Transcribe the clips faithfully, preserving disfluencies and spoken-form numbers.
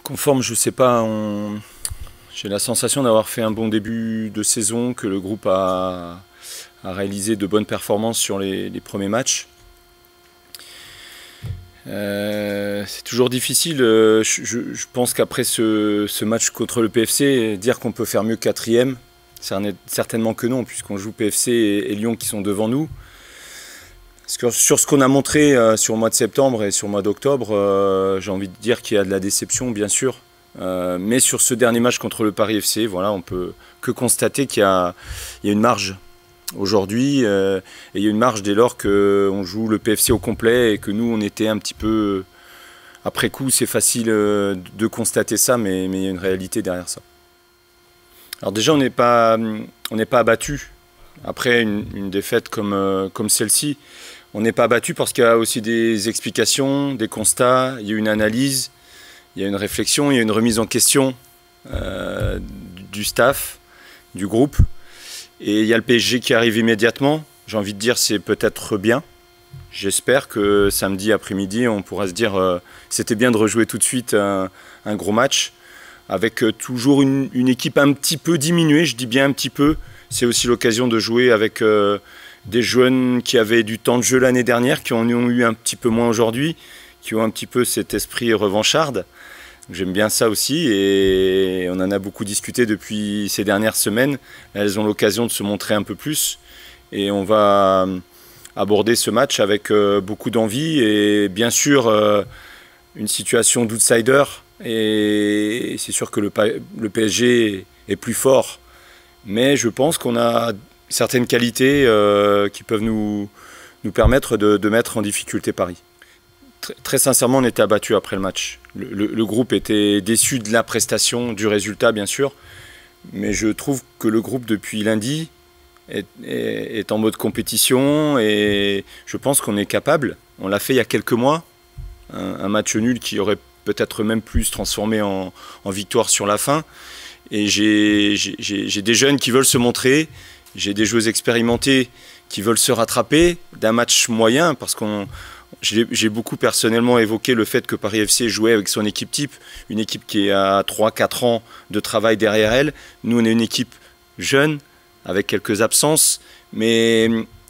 Conforme, je sais pas. On... J'ai la sensation d'avoir fait un bon début de saison, que le groupe a, a réalisé de bonnes performances sur les, les premiers matchs. Euh, c'est toujours difficile. Je, je, je pense qu'après ce, ce match contre le P F C, dire qu'on peut faire mieux quatrième, certainement que non, puisqu'on joue P F C et, et Lyon qui sont devant nous. Parce que sur ce qu'on a montré euh, sur le mois de septembre et sur le mois d'octobre, euh, j'ai envie de dire qu'il y a de la déception, bien sûr. Euh, mais sur ce dernier match contre le Paris F C, voilà, on peut que constater qu'il y a, il y a une marge aujourd'hui. Euh, et il y a une marge dès lors qu'on joue le P F C au complet et que nous, on était un petit peu... Après coup, c'est facile de constater ça, mais, mais il y a une réalité derrière ça. Alors déjà, on n'est pas, on n'est pas abattu. Après une, une défaite comme, euh, comme celle-ci, on n'est pas abattu parce qu'il y a aussi des explications, des constats, il y a une analyse, il y a une réflexion, il y a une remise en question euh, du staff, du groupe. Et il y a le P S G qui arrive immédiatement. J'ai envie de dire c'est peut-être bien. J'espère que samedi après-midi, on pourra se dire euh, c'était bien de rejouer tout de suite un, un gros match avec euh, toujours une, une équipe un petit peu diminuée, je dis bien un petit peu. C'est aussi l'occasion de jouer avec euh, des jeunes qui avaient du temps de jeu l'année dernière, qui en ont eu un petit peu moins aujourd'hui, qui ont un petit peu cet esprit revancharde. J'aime bien ça aussi et on en a beaucoup discuté depuis ces dernières semaines. Elles ont l'occasion de se montrer un peu plus et on va aborder ce match avec euh, beaucoup d'envie et bien sûr euh, une situation d'outsider et c'est sûr que le, le P S G est plus fort. Mais je pense qu'on a certaines qualités euh, qui peuvent nous, nous permettre de, de mettre en difficulté Paris. Très, très sincèrement, on était abattus après le match. Le, le, le groupe était déçu de la prestation, du résultat bien sûr. Mais je trouve que le groupe depuis lundi est, est, est en mode compétition et je pense qu'on est capable. On l'a fait il y a quelques mois. Un, un match nul qui aurait peut-être même pu se transformer en, en victoire sur la fin. Et j'ai des jeunes qui veulent se montrer, j'ai des joueuses expérimentées qui veulent se rattraper d'un match moyen, parce qu'on j'ai beaucoup personnellement évoqué le fait que Paris F C jouait avec son équipe type, une équipe qui a trois quatre ans de travail derrière elle. Nous, on est une équipe jeune, avec quelques absences, mais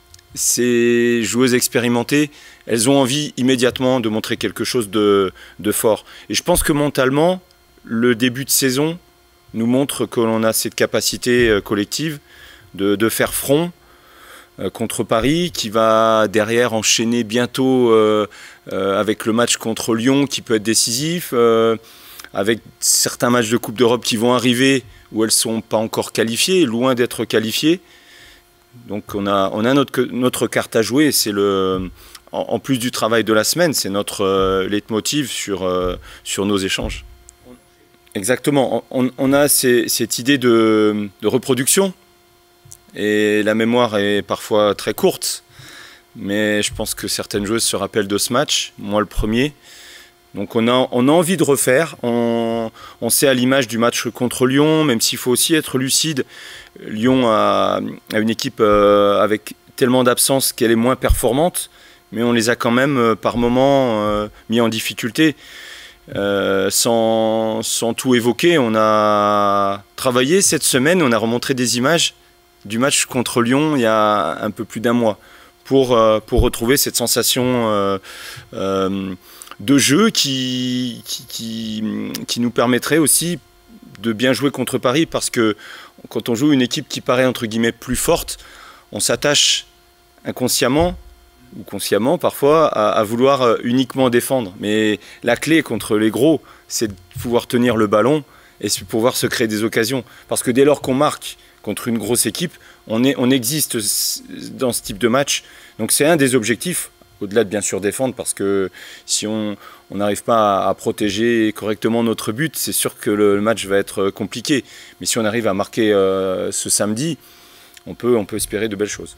ces joueuses expérimentées, elles ont envie immédiatement de montrer quelque chose de, de fort. Et je pense que mentalement, le début de saison nous montre que l'on a cette capacité collective de, de faire front euh, contre Paris, qui va derrière enchaîner bientôt euh, euh, avec le match contre Lyon qui peut être décisif, euh, avec certains matchs de Coupe d'Europe qui vont arriver où elles ne sont pas encore qualifiées, loin d'être qualifiées. Donc on a, on a notre, notre carte à jouer, c'est le, en, en plus du travail de la semaine, c'est notre euh, leitmotiv sur, euh, sur nos échanges. Exactement, on, on a ces, cette idée de, de reproduction et la mémoire est parfois très courte, mais je pense que certaines joueuses se rappellent de ce match, moi le premier. Donc on a, on a envie de refaire, on, on sait à l'image du match contre Lyon, même s'il faut aussi être lucide, Lyon a, a une équipe euh, avec tellement d'absence qu'elle est moins performante, mais on les a quand même euh, par moments euh, mis en difficulté. Euh, sans, sans tout évoquer, on a travaillé cette semaine, on a remontré des images du match contre Lyon il y a un peu plus d'un mois pour, euh, pour retrouver cette sensation euh, euh, de jeu qui, qui, qui, qui nous permettrait aussi de bien jouer contre Paris, parce que quand on joue une équipe qui paraît entre guillemets plus forte, on s'attache inconsciemment ou consciemment parfois, à, à vouloir uniquement défendre. Mais la clé contre les gros, c'est de pouvoir tenir le ballon et de pouvoir se créer des occasions. Parce que dès lors qu'on marque contre une grosse équipe, on, est, on existe dans ce type de match. Donc c'est un des objectifs, au-delà de bien sûr défendre, parce que si on n'arrive pas à, à protéger correctement notre but, c'est sûr que le, le match va être compliqué. Mais si on arrive à marquer euh, ce samedi, on peut, on peut espérer de belles choses.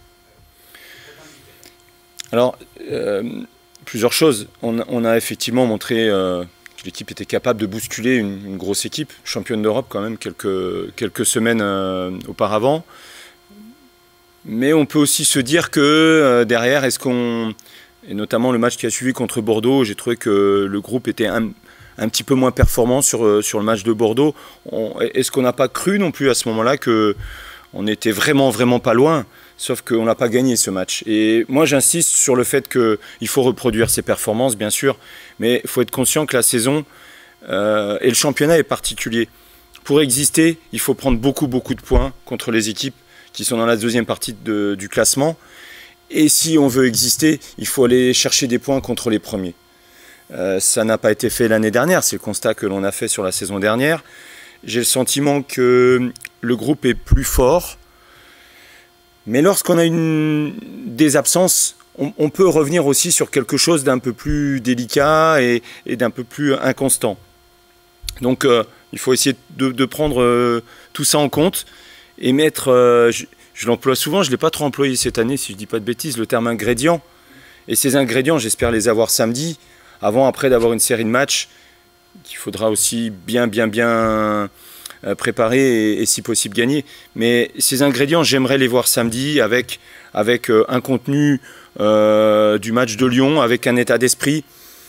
Alors, euh, plusieurs choses. On, on a effectivement montré euh, que l'équipe était capable de bousculer une, une grosse équipe, championne d'Europe quand même, quelques, quelques semaines euh, auparavant. Mais on peut aussi se dire que euh, derrière, est-ce qu'on... Et notamment le match qui a suivi contre Bordeaux, j'ai trouvé que le groupe était un, un petit peu moins performants sur, sur le match de Bordeaux. Est-ce qu'on n'a pas cru non plus à ce moment-là qu'on était vraiment, vraiment pas loin? Sauf qu'on n'a pas gagné ce match. Et moi, j'insiste sur le fait qu'il faut reproduire ses performances, bien sûr, mais il faut être conscient que la saison euh, et le championnat est particulier. Pour exister, il faut prendre beaucoup, beaucoup de points contre les équipes qui sont dans la deuxième partie de, du classement. Et si on veut exister, il faut aller chercher des points contre les premiers. Euh, ça n'a pas été fait l'année dernière, c'est le constat que l'on a fait sur la saison dernière. J'ai le sentiment que le groupe est plus fort. Mais lorsqu'on a une, des absences, on, on peut revenir aussi sur quelque chose d'un peu plus délicat et, et d'un peu plus inconstant. Donc euh, il faut essayer de, de prendre euh, tout ça en compte et mettre, euh, je, je l'emploie souvent, je ne l'ai pas trop employé cette année si je ne dis pas de bêtises, le terme ingrédient. Et ces ingrédients, j'espère les avoir samedi, avant, après d'avoir une série de matchs qu'il faudra aussi bien, bien, bien préparer et, et si possible gagner. Mais ces ingrédients, j'aimerais les voir samedi avec, avec euh, un contenu euh, du match de Lyon, avec un état d'esprit.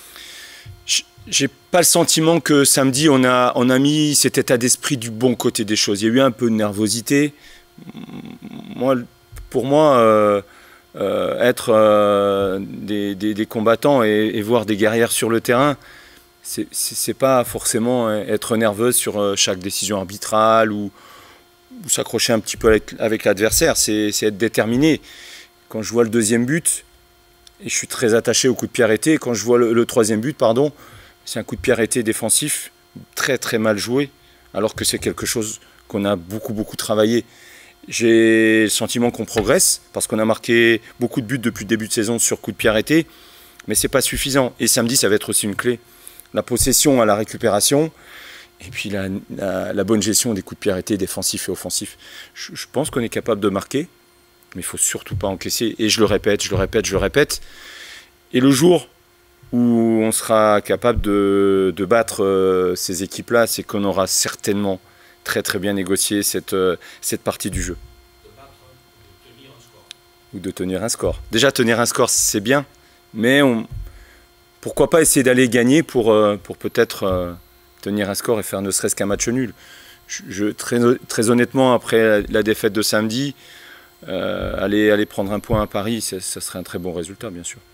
J'ai pas le sentiment que samedi on a, on a mis cet état d'esprit du bon côté des choses. Il y a eu un peu de nervosité. Moi, pour moi, euh, euh, être euh, des, des, des combattants et, et voir des guerrières sur le terrain, c'est pas forcément être nerveuse sur chaque décision arbitrale ou, ou s'accrocher un petit peu avec, avec l'adversaire, c'est être déterminé. Quand je vois le deuxième but, et je suis très attaché au coup de pied arrêté, quand je vois le, le troisième but, pardon, c'est un coup de pied arrêté défensif, très très mal joué, alors que c'est quelque chose qu'on a beaucoup beaucoup travaillé. J'ai le sentiment qu'on progresse, parce qu'on a marqué beaucoup de buts depuis le début de saison sur coup de pied arrêté, mais c'est pas suffisant. Et samedi, ça va être aussi une clé. La possession à la récupération, et puis la, la, la bonne gestion des coups de pied arrêtés défensifs et offensifs. Je, je pense qu'on est capable de marquer, mais il ne faut surtout pas encaisser. Et je le répète, je le répète, je le répète. Et le jour où on sera capable de, de battre euh, ces équipes-là, c'est qu'on aura certainement très très bien négocié cette, euh, cette partie du jeu. De battre ou de tenir un score. Ou de tenir un score. Déjà, tenir un score, c'est bien, mais on... pourquoi pas essayer d'aller gagner pour, euh, pour peut-être euh, tenir un score et faire ne serait-ce qu'un match nul. Je, je, très, très honnêtement, après la, la défaite de samedi, euh, aller, aller prendre un point à Paris, ça serait un très bon résultat, bien sûr.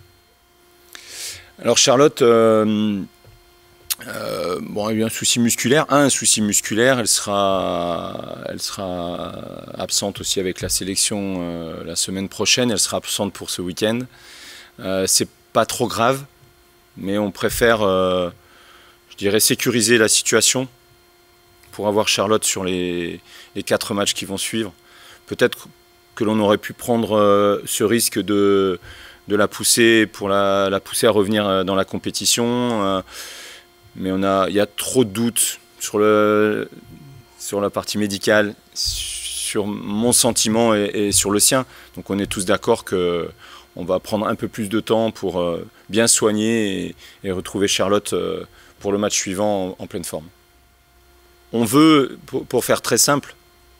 Alors Charlotte, euh, euh, bon, elle a eu un souci musculaire, un souci musculaire, elle sera, elle sera absente aussi avec la sélection euh, la semaine prochaine, elle sera absente pour ce week-end. Euh, c'est pas trop grave. Mais on préfère, euh, je dirais, sécuriser la situation pour avoir Charlotte sur les, les quatre matchs qui vont suivre. Peut-être que l'on aurait pu prendre euh, ce risque de, de la pousser pour la, la pousser à revenir dans la compétition. Euh, mais on a, il y a trop de doutes sur, le, sur la partie médicale, sur mon sentiment et, et sur le sien. Donc on est tous d'accord que on va prendre un peu plus de temps pour euh, bien soigner et, et retrouver Charlotte euh, pour le match suivant en, en pleine forme. On veut, pour, pour faire très simple,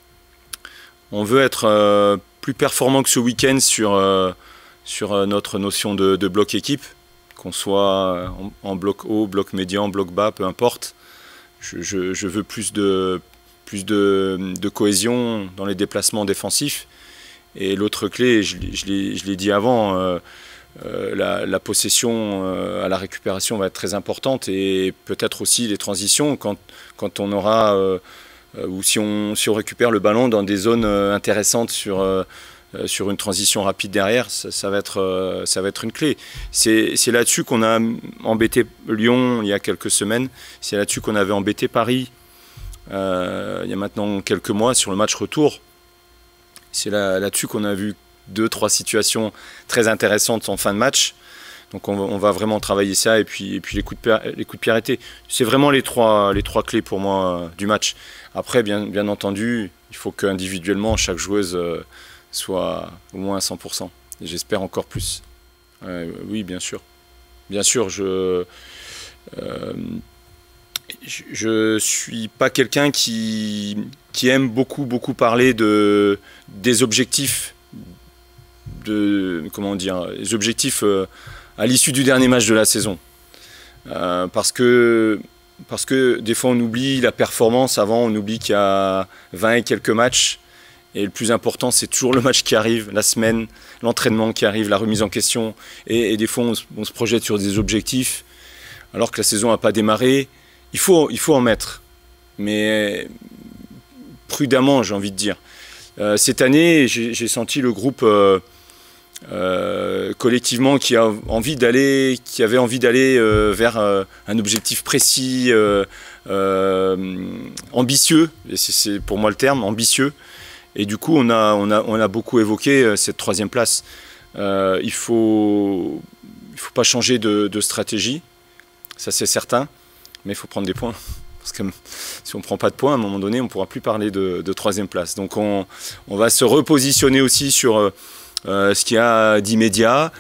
on veut être euh, plus performant que ce week-end sur, euh, sur notre notion de, de bloc équipe, qu'on soit en, en bloc haut, bloc médian, bloc bas, peu importe. Je, je, je veux plus de, plus de, de cohésion dans les déplacements défensifs. Et l'autre clé, je, je l'ai dit avant, euh, euh, la, la possession euh, à la récupération va être très importante et peut-être aussi les transitions quand, quand on aura, euh, ou si on, si on récupère le ballon dans des zones euh, intéressantes sur, euh, sur une transition rapide derrière, ça, ça, va, être, euh, ça va être une clé. C'est là-dessus qu'on a embêté Lyon il y a quelques semaines, c'est là-dessus qu'on avait embêté Paris euh, il y a maintenant quelques mois sur le match retour. C'est là-dessus qu'on a vu deux, trois situations très intéressantes en fin de match. Donc on va, on va vraiment travailler ça et puis, et puis les coups de pied, les coups de pied arrêtés. C'est vraiment les trois, les trois clés pour moi euh, du match. Après, bien, bien entendu, il faut qu'individuellement, chaque joueuse euh, soit au moins à cent pour cent. Et j'espère encore plus. Euh, oui, bien sûr. Bien sûr, je... Euh, je ne suis pas quelqu'un qui, qui aime beaucoup, beaucoup parler de, des objectifs, de, comment dire, les objectifs euh, à l'issue du dernier match de la saison. Euh, parce que parce que des fois on oublie la performance avant, on oublie qu'il y a vingt et quelques matchs. Et le plus important, c'est toujours le match qui arrive, la semaine, l'entraînement qui arrive, la remise en question. Et, et des fois, on se, on se projette sur des objectifs, alors que la saison n'a pas démarré. Il faut, il faut en mettre, mais prudemment, j'ai envie de dire. Euh, cette année, j'ai senti le groupe euh, euh, collectivement qui, a envie d'aller, qui avait envie d'aller euh, vers euh, un objectif précis, euh, euh, ambitieux, et c'est pour moi le terme, ambitieux. Et du coup, on a, on a, on a beaucoup évoqué cette troisième place. Euh, il ne faut, il faut pas changer de, de stratégie, ça c'est certain, mais il faut prendre des points. Parce que si on ne prend pas de points, à un moment donné, on ne pourra plus parler de, de troisième place. Donc on, on va se repositionner aussi sur euh, ce qu'il y a d'immédiat.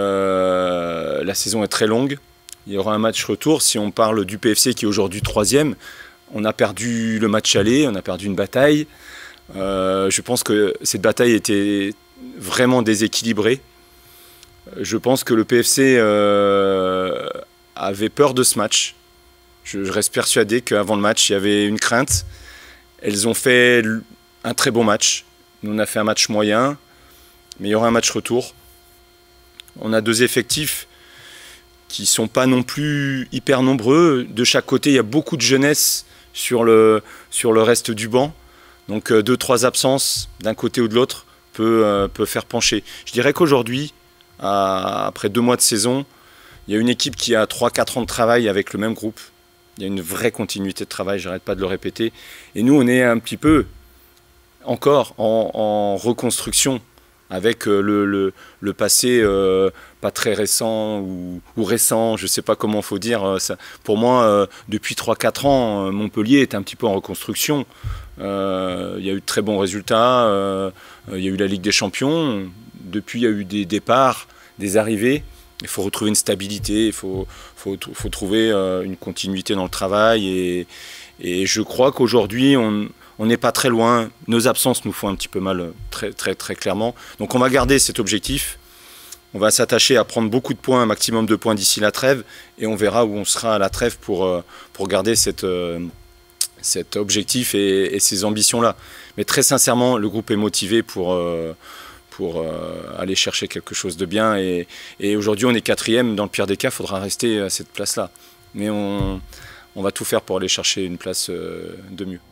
Euh, la saison est très longue. Il y aura un match retour. Si on parle du P F C qui est aujourd'hui troisième, on a perdu le match aller, on a perdu une bataille. Euh, je pense que cette bataille était vraiment déséquilibrée. Je pense que le P F C euh, avait peur de ce match. Je, je reste persuadé qu'avant le match, il y avait une crainte. Elles ont fait un très bon match. Nous, on a fait un match moyen, mais il y aura un match retour. On a deux effectifs qui ne sont pas non plus hyper nombreux. De chaque côté, il y a beaucoup de jeunesse sur le, sur le reste du banc. Donc deux, trois absences d'un côté ou de l'autre peut, euh, peut faire pencher. Je dirais qu'aujourd'hui, après deux mois de saison, il y a une équipe qui a trois quatre ans de travail avec le même groupe. Il y a une vraie continuité de travail, j'arrête pas de le répéter. Et nous, on est un petit peu encore en, en reconstruction avec le, le, le passé euh, pas très récent ou, ou récent, je ne sais pas comment il faut dire. Ça. Pour moi, euh, depuis trois quatre ans, Montpellier est un petit peu en reconstruction. Euh, il y a eu de très bons résultats, euh, il y a eu la Ligue des Champions. Depuis, il y a eu des départs, des arrivées. Il faut retrouver une stabilité, il faut, faut, faut trouver euh, une continuité dans le travail. Et, et je crois qu'aujourd'hui, on on n'est pas très loin. Nos absences nous font un petit peu mal, très, très, très clairement. Donc on va garder cet objectif. On va s'attacher à prendre beaucoup de points, un maximum de points d'ici la trêve. Et on verra où on sera à la trêve pour, pour garder cette, cet objectif et, et ces ambitions-là. Mais très sincèrement, le groupe est motivé pour... pour aller chercher quelque chose de bien. Et, et aujourd'hui, on est quatrième. Dans le pire des cas, il faudra rester à cette place-là. Mais on, on va tout faire pour aller chercher une place de mieux.